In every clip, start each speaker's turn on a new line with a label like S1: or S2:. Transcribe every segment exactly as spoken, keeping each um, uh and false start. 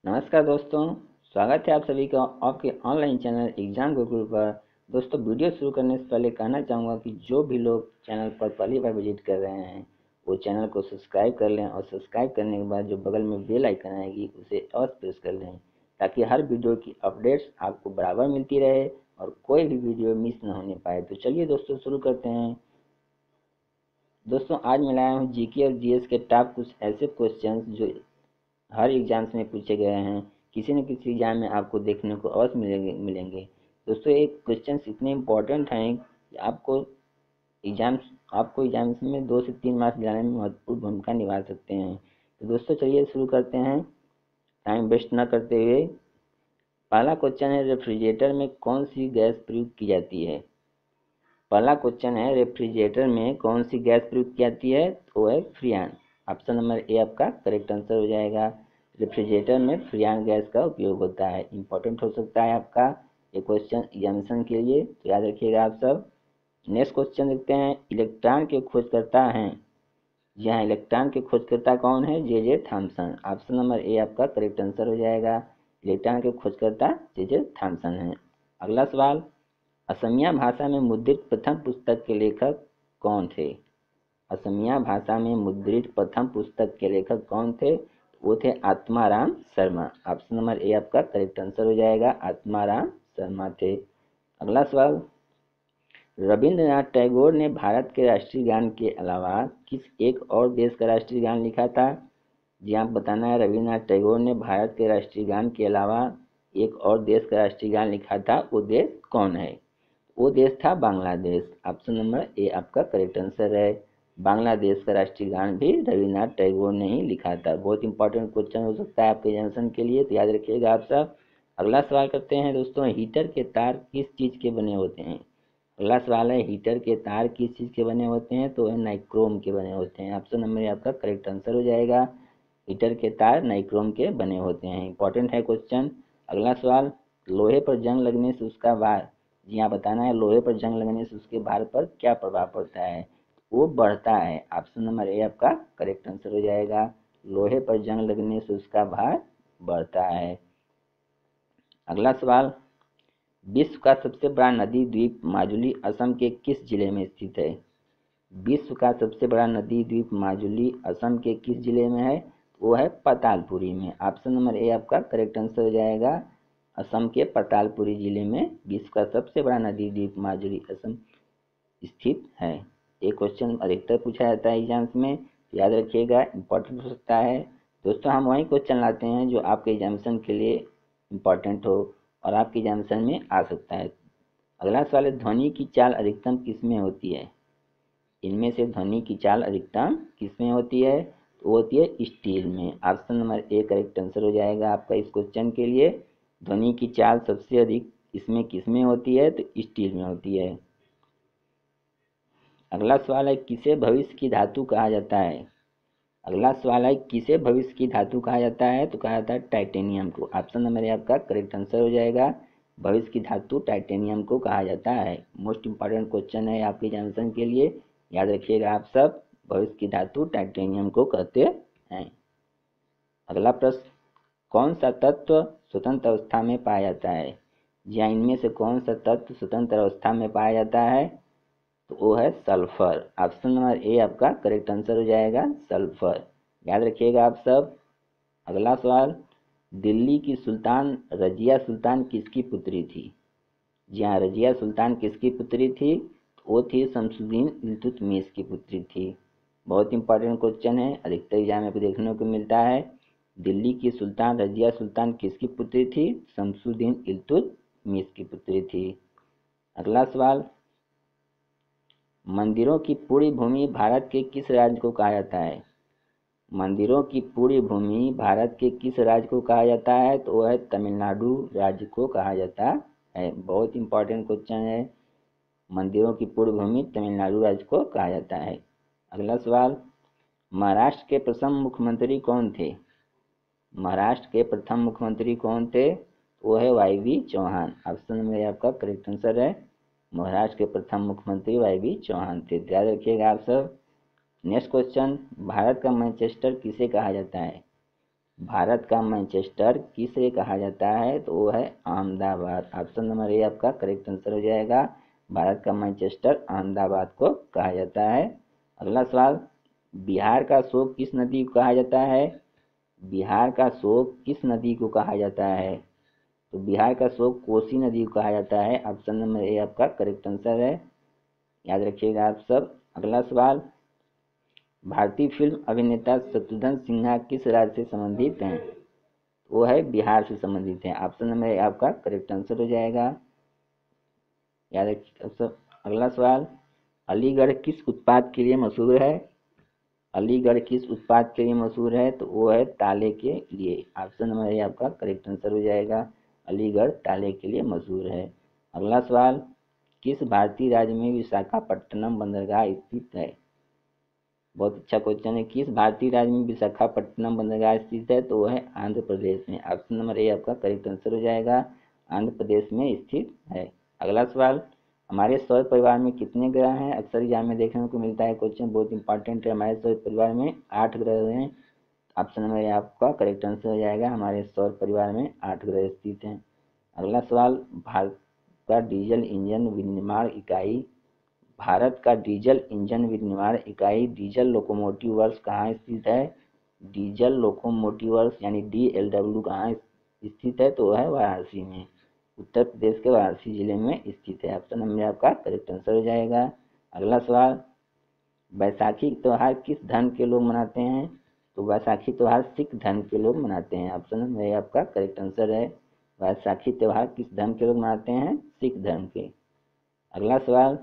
S1: नमस्कार दोस्तों, स्वागत है आप सभी का आपके ऑनलाइन चैनल एग्जाम गुरुकुल पर। दोस्तों, वीडियो शुरू करने से पहले कहना चाहूँगा कि जो भी लोग चैनल पर पहली बार विजिट कर रहे हैं वो चैनल को सब्सक्राइब कर लें और सब्सक्राइब करने के बाद जो बगल में बेल आइकन आएगी उसे ऑल प्रेस कर लें ताकि हर वीडियो की अपडेट्स आपको बराबर मिलती रहे और कोई भी वीडियो मिस न होने पाए। तो चलिए दोस्तों शुरू करते हैं। दोस्तों, आज मैं लाया हूँ जीके और जीएस के टॉप कुछ ऐसे क्वेश्चंस जो हर एग्जाम्स में पूछे गए हैं। किसी न किसी एग्जाम में आपको देखने को अवश्य मिलेंगे मिलेंगे दोस्तों, ये क्वेश्चंस इतने इम्पोर्टेंट हैं कि आपको एग्जाम्स आपको एग्जाम्स में दो से तीन मार्क्स दिलाने में महत्वपूर्ण भूमिका निभा सकते हैं। तो दोस्तों चलिए शुरू करते हैं टाइम वेस्ट न करते हुए। पहला क्वेश्चन है, रेफ्रिजरेटर में कौन सी गैस प्रयोग की जाती है। पहला क्वेश्चन है, रेफ्रिजरेटर में कौन सी गैस प्रयोग की जाती है, तो वो है फ्रियान। ऑप्शन नंबर ए आपका करेक्ट आंसर हो जाएगा। रेफ्रिजरेटर में फ्रियान गैस का उपयोग होता है। इंपॉर्टेंट हो सकता है आपका ये क्वेश्चन एग्जामिनेशन के लिए, तो याद रखिएगा आप सब। नेक्स्ट क्वेश्चन देखते हैं, इलेक्ट्रॉन के खोजकर्ता हैं। जी हाँ, इलेक्ट्रॉन के खोजकर्ता कौन है, J J Thomson. Option number A आपका करेक्ट आंसर हो जाएगा। इलेक्ट्रॉन के खोजकर्ता जे जे थॉमसन हैं। अगला सवाल, असमिया भाषा में मुद्रित प्रथम पुस्तक के लेखक कौन थे। असमिया भाषा में मुद्रित प्रथम पुस्तक के लेखक कौन थे, वो थे Atmaram Sharma. Option number A आपका करेक्ट आंसर हो जाएगा, आत्माराम शर्मा थे। अगला सवाल, रविंद्रनाथ टैगोर ने भारत के राष्ट्रीय गान के अलावा किस एक और देश का राष्ट्रीय गान लिखा था। जी आप बताना है, रविंद्रनाथ टैगोर ने भारत के राष्ट्रीय गान के अलावा एक और देश का राष्ट्रीय गान लिखा था, वो देश कौन है। वो देश था बांग्लादेश। ऑप्शन नंबर ए आपका करेक्ट आंसर है। बांग्लादेश का राष्ट्रीय गान भी रविन्द्रनाथ टैगोर ने ही लिखा था। बहुत इंपॉर्टेंट क्वेश्चन हो सकता है आपके एग्जामिनेशन के लिए, तो याद रखिएगा आप सब। अगला सवाल करते हैं दोस्तों, हीटर के तार किस चीज़ के बने होते हैं। अगला सवाल है, हीटर के तार किस चीज़ के बने होते हैं, तो है नाइक्रोम के बने होते हैं। ऑप्शन नंबर ए आपका करेक्ट आंसर हो जाएगा। हीटर के तार नाइक्रोम के बने होते हैं। इंपॉर्टेंट है क्वेश्चन। अगला सवाल, लोहे पर जंग लगने से उसका भार। जी हाँ बताना है, लोहे पर जंग लगने से उसके भार पर क्या प्रभाव पड़ता है, वो बढ़ता है। ऑप्शन नंबर ए आपका करेक्ट आंसर हो जाएगा। लोहे पर जंग लगने से उसका भार बढ़ता है। अगला सवाल, विश्व का सबसे बड़ा नदी द्वीप माजुली असम के किस जिले में स्थित है। विश्व का सबसे बड़ा नदी द्वीप माजुली असम के किस जिले में है, वो है पातालपुरी में। ऑप्शन नंबर ए आपका करेक्ट आंसर हो जाएगा। असम के पातालपुरी जिले में विश्व का सबसे बड़ा नदी द्वीप माजुली असम स्थित है। ये क्वेश्चन अधिकतर पूछा जाता है एग्जाम्स में, याद रखिएगा, इंपॉर्टेंट हो सकता है। दोस्तों हम वही क्वेश्चन लाते हैं जो आपके एग्जामिनेशन के लिए इम्पॉर्टेंट हो और आपके एग्जामिनेशन में आ सकता है। अगला सवाल है, ध्वनि की चाल अधिकतम किस में होती है। इनमें से ध्वनि की चाल अधिकतम किस में होती है, तो वो होती है स्टील में। Option number A correct answer हो जाएगा आपका इस क्वेश्चन के लिए। ध्वनि की चाल सबसे अधिक इसमें किस में होती है, तो स्टील में होती है। अगला सवाल है, किसे भविष्य की धातु कहा जाता है। अगला सवाल है, किसे भविष्य की धातु कहा जाता है, तो कहा जाता है टाइटेनियम को। ऑप्शन नंबर ए आपका करेक्ट आंसर हो जाएगा। भविष्य की धातु टाइटेनियम को कहा जाता है। मोस्ट इंपॉर्टेंट क्वेश्चन है आपके एग्जामिनेशन के लिए, याद रखिएगा आप सब। भविष्य की धातु टाइटेनियम को कहते हैं। अगला प्रश्न, कौन सा तत्व स्वतंत्र अवस्था में पाया जाता है। या इनमें से कौन सा तत्व स्वतंत्र अवस्था में पाया जाता है, तो वो है सल्फर। ऑप्शन नंबर ए आपका करेक्ट आंसर हो जाएगा, सल्फर। याद रखिएगा आप सब। अगला सवाल, दिल्ली की सुल्तान रजिया सुल्तान किसकी पुत्री थी। जी हाँ, रजिया सुल्तान किसकी पुत्री थी, तो वो थी शमसुद्दीन इल्तुतमिश की पुत्री थी। बहुत इंपॉर्टेंट क्वेश्चन है, अधिकतर एग्जाम में देखने को मिलता है। दिल्ली की सुल्तान रजिया सुल्तान किसकी पुत्री थी, शमसुद्दीन इल्तुतमिश की पुत्री थी। अगला सवाल, मंदिरों की पूरी भूमि भारत के किस राज्य को कहा जाता है। मंदिरों की पूरी भूमि भारत के किस राज्य को कहा जाता है, तो वह है तमिलनाडु राज्य को कहा जाता है। बहुत इंपॉर्टेंट क्वेश्चन है। मंदिरों की पूरी भूमि तमिलनाडु राज्य को कहा जाता है। अगला सवाल, महाराष्ट्र के प्रथम मुख्यमंत्री कौन थे। महाराष्ट्र के प्रथम मुख्यमंत्री कौन थे, वो है वाई वी चौहान। ऑप्शन में आपका करेक्ट आंसर है। महाराष्ट्र के प्रथम मुख्यमंत्री वाई वी चौहान थे। ध्यान रखिएगा आप सब। नेक्स्ट क्वेश्चन, भारत का मैनचेस्टर किसे कहा जाता है। भारत का मैनचेस्टर किसे कहा जाता है? तो वो है अहमदाबाद। ऑप्शन नंबर ए आपका करेक्ट आंसर हो जाएगा। भारत का मैनचेस्टर अहमदाबाद को कहा जाता है। अगला सवाल, बिहार का शोक किस नदी को कहा जाता है? बिहार का शोक किस नदी को कहा जाता है? तो बिहार का शोक कोसी नदी को कहा जाता है। ऑप्शन नंबर ए आपका करेक्ट आंसर है, याद रखिएगा आप सब। अगला सवाल, भारतीय फिल्म अभिनेता शत्रुघ्न सिन्हा किस राज्य से संबंधित हैं? वो है बिहार से संबंधित हैं। ऑप्शन नंबर ए आपका करेक्ट आंसर हो जाएगा, याद रखिए सब। अगला सवाल, अलीगढ़ किस उत्पाद के लिए मशहूर है? अलीगढ़ किस उत्पाद के लिए मशहूर है? तो वो है ताले के लिए। ऑप्शन नंबर ए आपका करेक्ट आंसर हो जाएगा, अलीगढ़ ताले के लिए मशहूर है। अगला सवाल, किस भारतीय राज्य में विशाखापट्टनम बंदरगाह स्थित है? बहुत अच्छा क्वेश्चन है। किस भारतीय राज्य में विशाखापट्टनम बंदरगाह स्थित है? तो वो है आंध्र प्रदेश में। ऑप्शन नंबर ए आपका करेक्ट आंसर हो जाएगा, आंध्र प्रदेश में स्थित है। अगला सवाल, हमारे सौर परिवार में कितने ग्रह हैं? अक्सर एग्जाम में देखने को मिलता है क्वेश्चन, बहुत इंपॉर्टेंट है। हमारे सौर परिवार में आठ ग्रह हैं। ऑप्शन नंबर ए आपका करेक्ट आंसर हो जाएगा, हमारे सौर परिवार में आठ ग्रह स्थित हैं। अगला सवाल, भारत का डीजल इंजन विनिर्माण इकाई भारत का डीजल इंजन विनिर्माण इकाई डीजल लोकोमोटिव वर्क्स कहाँ स्थित है? डीजल लोकोमोटिव वर्क्स यानी डी एल डब्ल्यू कहाँ स्थित है? तो है वाराणसी में, उत्तर प्रदेश के वाराणसी जिले में स्थित है। ऑप्शन नंबर आपका करेक्ट आंसर हो जाएगा। अगला सवाल, बैसाखी त्योहार किस धर्म के लोग मनाते हैं? तो बैसाखी त्योहार सिख धर्म के लोग मनाते हैं। ऑप्शन नंबर आपका करेक्ट आंसर है, बैसाखी त्योहार किस धर्म के लोग मनाते हैं? सिख धर्म के। अगला सवाल,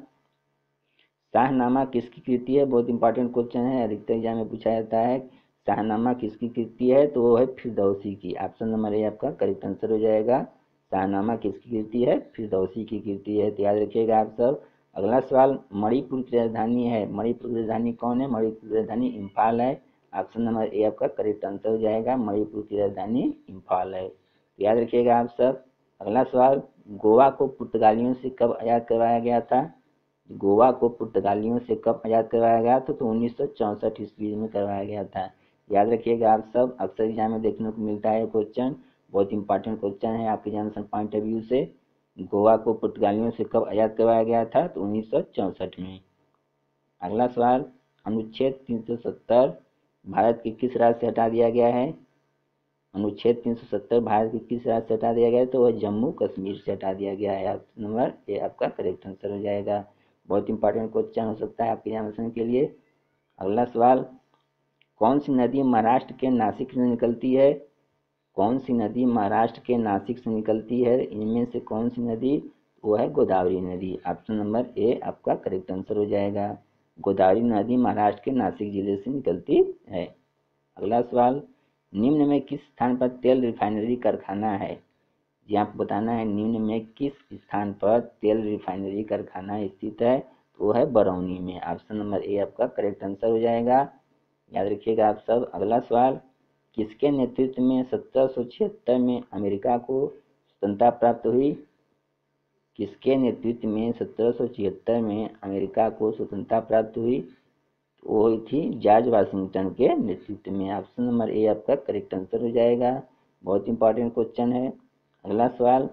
S1: शाहनामा किसकी कृति है? बहुत इंपॉर्टेंट क्वेश्चन है, अधिकतर एग्जाम में पूछा जाता है। शाहनामा किसकी कृति है? तो वो है फिरदौसी की। ऑप्शन नंबर ए आपका करेक्ट आंसर हो जाएगा, शाहनामा किसकी कृति है? फिरदौसी की कृति है, तो याद रखिएगा आप सब। अगला सवाल, मणिपुर की राजधानी है, मणिपुर की राजधानी कौन है? मणिपुर की राजधानी इम्फाल है। ऑप्शन नंबर ए आपका करेक्ट आंसर हो जाएगा, मणिपुर की राजधानी इम्फाल है, तो याद रखिएगा आप सब। अगला सवाल, गोवा को पुर्तगालियों से कब आजाद करवाया गया था? गोवा को पुर्तगालियों से कब आजाद करवाया गया था? तो उन्नीस सौ चौंसठ ईस्वी में करवाया गया था, याद रखिएगा आप सब। अक्सर एग्जाम में देखने को मिलता है क्वेश्चन, बहुत इंपॉर्टेंट क्वेश्चन है आपके एग्जामिनेशन पॉइंट ऑफ व्यू से। गोवा को पुर्तगालियों से कब आजाद करवाया गया था? तो उन्नीस सौ चौंसठ में। अगला सवाल, अनुच्छेद तीन सौ सत्तर भारत के किस राज्य से हटा दिया गया है? अनुच्छेद तीन सौ सत्तर भारत के किस राज्य से हटा दिया गया है? तो वह जम्मू कश्मीर से हटा दिया गया है। ऑप्शन नंबर ए आपका करेक्ट आंसर हो जाएगा, बहुत इंपॉर्टेंट क्वेश्चन हो सकता है आपके एग्जामिनेशन के लिए। अगला सवाल, कौन सी नदी महाराष्ट्र के नासिक से निकलती है? कौन सी नदी महाराष्ट्र के नासिक से निकलती है? इनमें से कौन सी नदी? वो है गोदावरी नदी। ऑप्शन नंबर ए आपका करेक्ट आंसर हो जाएगा, गोदावरी नदी महाराष्ट्र के नासिक जिले से निकलती है। अगला सवाल, निम्न में किस स्थान पर तेल रिफाइनरी कारखाना है? जी आपको बताना है निम्न में किस स्थान पर तेल रिफाइनरी कारखाना स्थित है? तो वो है बरौनी में। ऑप्शन नंबर ए आपका करेक्ट आंसर हो जाएगा, याद रखिएगा आप सब। अगला सवाल, किसके नेतृत्व में सत्रह सौ छिहत्तर में अमेरिका को स्वतंत्रता प्राप्त हुई? किसके नेतृत्व में सत्रह सौ छिहत्तर में अमेरिका को स्वतंत्रता प्राप्त हुई? वो हुई थी जॉर्ज वाशिंगटन के नेतृत्व में। ऑप्शन नंबर ए आपका करेक्ट आंसर हो जाएगा, बहुत इंपॉर्टेंट क्वेश्चन है। अगला सवाल,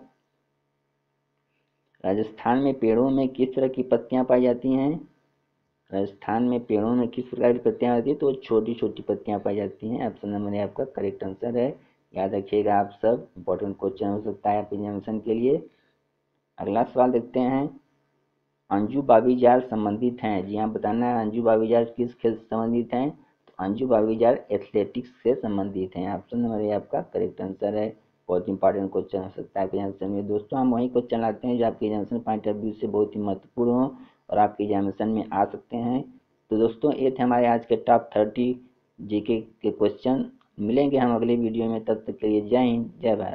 S1: राजस्थान में पेड़ों में किस तरह की पत्तियां पाई जाती हैं? राजस्थान में पेड़ों में किस प्रकार की पत्तियां आती है? तो छोटी छोटी पत्तियां पाई जाती हैं। ऑप्शन नंबर ए आपका करेक्ट आंसर है, याद रखिएगा आप सब, इंपॉर्टेंट क्वेश्चन हो सकता है आपके एग्जामिनेशन के लिए। अगला सवाल देखते हैं, अंजू बाबीजार संबंधित हैं? जी हाँ बताना है, अंजू बाबीजार किस खेल से संबंधित हैं? तो अंजू बाबीजार एथलेटिक्स से संबंधित हैं। ऑप्शन नंबर ए आपका करेक्ट आंसर है, बहुत इंपॉर्टेंट क्वेश्चन हो सकता है आपके एग्जामिनेशन में। दोस्तों हम वही क्वेश्चन लाते हैं जो आपके एग्जामिनेशन पॉइंट ऑफ व्यू से बहुत ही महत्वपूर्ण हो और आपके एग्जामिनेशन में आ सकते हैं। तो दोस्तों ये थे हमारे आज के टॉप थर्टी जीके के क्वेश्चन। मिलेंगे हम अगले वीडियो में, तब तक के लिए जय हिंद जय भारत।